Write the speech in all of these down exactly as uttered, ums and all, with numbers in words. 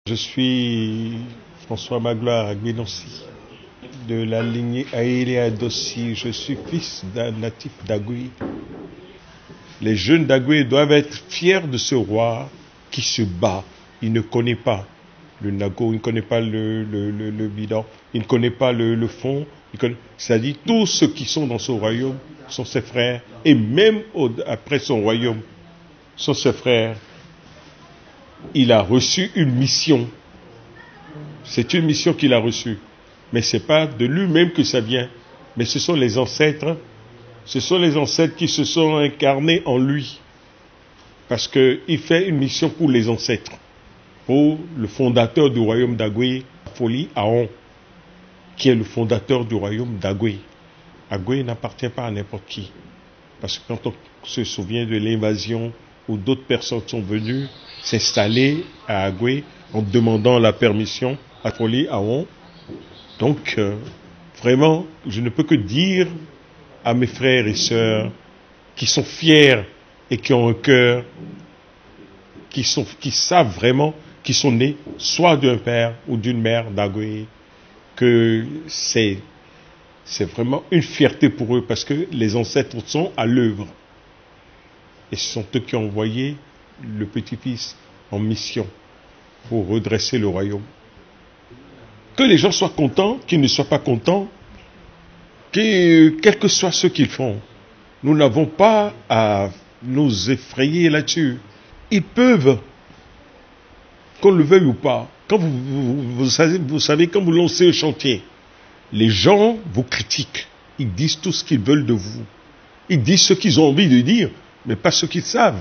Je suis François Magloire Agbenonsi, de la lignée Aélé Adossi. Je suis fils d'un natif d'Agoué. Les jeunes d'Agoué doivent être fiers de ce roi qui se bat. Il ne connaît pas le Nago, il ne connaît pas le, le, le, le bidon, il ne connaît pas le, le fond. C'est-à-dire tous ceux qui sont dans son royaume sont ses frères. Et même au, après son royaume sont ses frères. Il a reçu une mission. C'est une mission qu'il a reçue. Mais ce n'est pas de lui-même que ça vient. Mais ce sont les ancêtres. Ce sont les ancêtres qui se sont incarnés en lui. Parce qu'il fait une mission pour les ancêtres. Pour le fondateur du royaume d'Agoué, Foli Aon, qui est le fondateur du royaume d'Agoué. Agoué n'appartient pas à n'importe qui. Parce que quand on se souvient de l'invasion où d'autres personnes sont venues s'installer à Agoué en demandant la permission à Foli Aon. Donc, euh, vraiment, je ne peux que dire à mes frères et sœurs qui sont fiers et qui ont un cœur, qui, sont, qui savent vraiment qu'ils sont nés soit d'un père ou d'une mère d'Agoué, que c'est, c'est vraiment une fierté pour eux parce que les ancêtres sont à l'œuvre. Et ce sont eux qui ont envoyé le petit-fils en mission pour redresser le royaume. Que les gens soient contents, qu'ils ne soient pas contents, que, quel que soit ce qu'ils font, nous n'avons pas à nous effrayer là-dessus. Ils peuvent, qu'on le veuille ou pas, quand vous, vous, vous, savez, vous savez, quand vous lancez un chantier, les gens vous critiquent, ils disent tout ce qu'ils veulent de vous. Ils disent ce qu'ils ont envie de dire, mais pas ce qu'ils savent.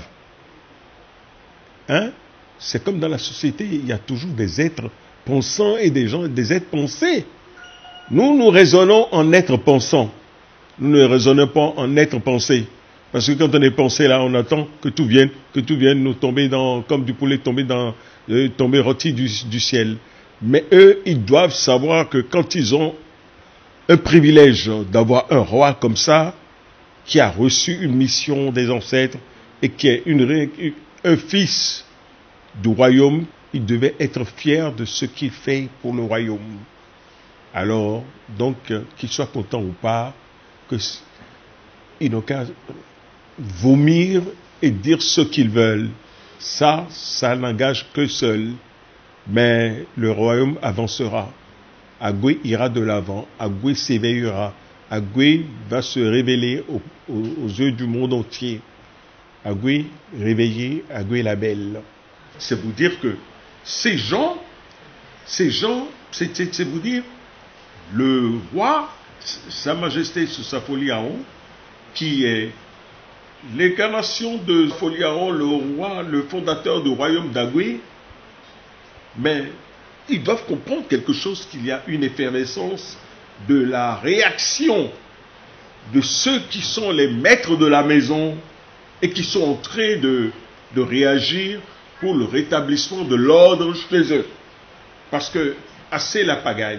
Hein? C'est comme dans la société, il y a toujours des êtres pensants et des gens, des êtres pensés. Nous, nous raisonnons en être pensant. Nous ne raisonnons pas en être pensé. Parce que quand on est pensé là, on attend que tout vienne, que tout vienne nous tomber dans, comme du poulet tomber dans, euh, tomber rôti du, du ciel. Mais eux, ils doivent savoir que quand ils ont un privilège d'avoir un roi comme ça, qui a reçu une mission des ancêtres et qui est une, un fils du royaume, il devait être fier de ce qu'il fait pour le royaume. Alors, donc, euh, qu'il soit content ou pas, que, ils n'ont qu'à vomir et dire ce qu'ils veulent. Ça, ça n'engage que seul. Mais le royaume avancera. Agoué ira de l'avant. Agoué s'éveillera. Agoué va se révéler aux, aux, aux yeux du monde entier. Agoué réveillé, Agoué la belle. C'est vous dire que ces gens, ces gens, c'est, c'est, c'est vous dire, le roi, Sa Majesté Foli Aon, qui est l'incarnation de Foli Aon, le roi, le fondateur du royaume d'Agoué, mais ils doivent comprendre quelque chose, qu'il y a une effervescence de la réaction de ceux qui sont les maîtres de la maison et qui sont en train de, de réagir pour le rétablissement de l'ordre chez eux. Parce que, assez la pagaille,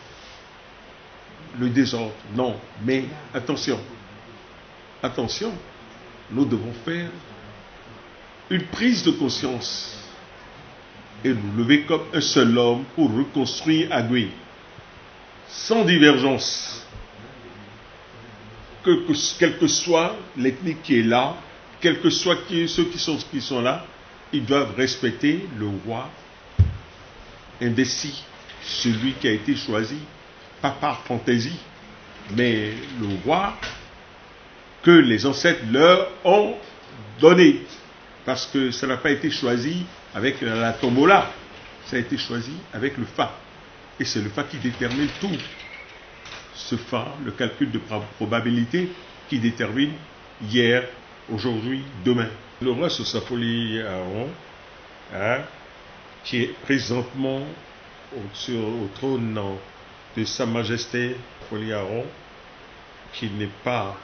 le désordre, non, mais attention, attention, nous devons faire une prise de conscience et nous lever comme un seul homme pour reconstruire Agoué, sans divergence, que, que, quelle que soit l'ethnie qui est là, quels que soient qui, ceux qui sont, qui sont là, ils doivent respecter le roi indécis, celui qui a été choisi, pas par fantaisie, mais le roi que les ancêtres leur ont donné, parce que ça n'a pas été choisi avec la tombola, ça a été choisi avec le Fa, et c'est le Fa qui détermine tout. Ce Fa, le calcul de probabilité qui détermine hier, aujourd'hui, demain. Le roi Foli Aon, hein, qui est présentement au, sur, au trône de Sa Majesté Foli Aon, qui n'est pas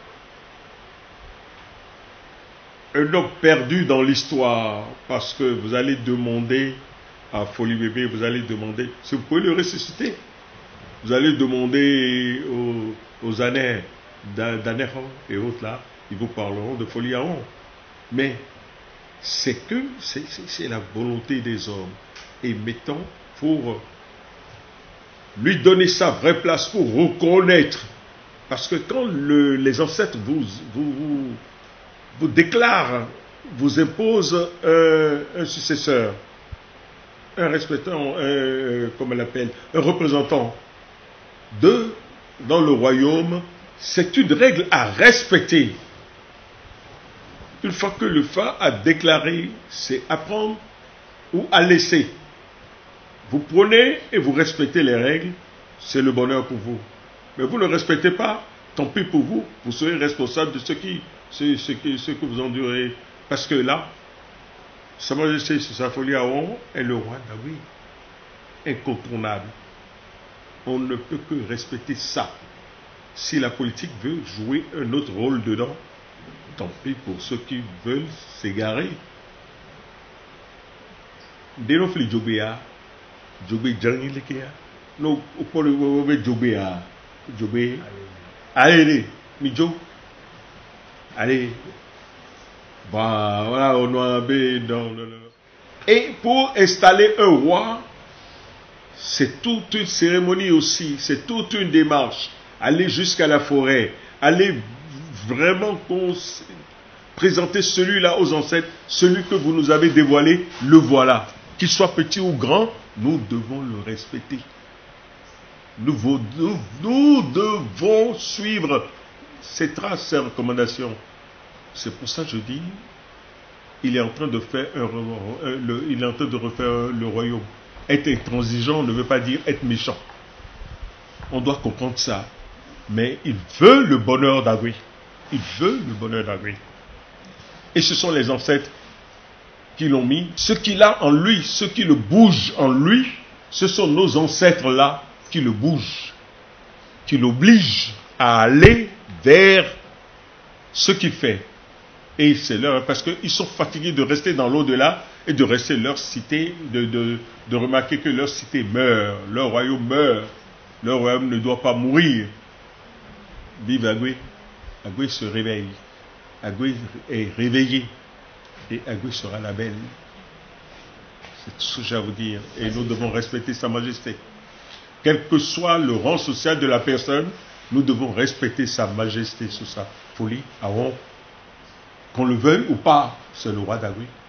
un homme perdu dans l'histoire, parce que vous allez demander à Foli Bébé, vous allez demander, si vous pouvez le ressusciter, vous allez demander aux, aux années d'Anéron et autres là, ils vous parleront de Foli Aon. Mais c'est que c'est la volonté des hommes. et mettons pour lui donner sa vraie place, pour reconnaître. Parce que quand le, les ancêtres vous, vous, vous, vous déclarent, vous imposent un, un successeur, un respectant, un, comment on l'appelle, un représentant de, dans le royaume, c'est une règle à respecter. Une fois que le Fa a déclaré, c'est à prendre ou à laisser. Vous prenez et vous respectez les règles, c'est le bonheur pour vous. Mais vous ne respectez pas, tant pis pour vous, vous serez responsable de ce, qui, ce, ce, qui, ce que vous endurez. Parce que là, Sa Majesté Sissa Foli Aon est le roi Dagoui, incontournable. On ne peut que respecter ça. Si la politique veut jouer un autre rôle dedans, tant pis pour ceux qui veulent s'égarer. Dès fli Jobéa, Jobé Djangé Lekea, non, pour le Jobéa, Jobé, allez, Midjo, allez, bah voilà, on a un bé dans le. Et pour installer un roi, c'est toute une cérémonie aussi, c'est toute une démarche. Aller jusqu'à la forêt, aller vraiment présenter celui-là aux ancêtres, celui que vous nous avez dévoilé, le voilà. Qu'il soit petit ou grand, nous devons le respecter. Nous, nous, nous devons suivre ces traces, ces recommandations. C'est pour ça que je dis, il est en train de faire un, un, le, il est en train de refaire le royaume. Être intransigeant ne veut pas dire être méchant. On doit comprendre ça. Mais il veut le bonheur d'Agui. Il veut le bonheur d'Agui. Et ce sont les ancêtres qui l'ont mis. Ce qu'il a en lui, ce qui le bouge en lui, ce sont nos ancêtres-là qui le bougent, qui l'obligent à aller vers ce qu'il fait. Et c'est leur, parce qu'ils sont fatigués de rester dans l'au-delà et de rester leur cité, de, de, de remarquer que leur cité meurt, leur royaume meurt, leur royaume ne doit pas mourir. Vive Agui. Agui se réveille. Agui est réveillé. Et Agui sera la belle. C'est tout ce que j'ai à vous dire. Et nous devons respecter Sa Majesté. Quel que soit le rang social de la personne, nous devons respecter Sa Majesté Sissa Foli Aon. Qu'on le veuille ou pas, c'est le roi d'Agui.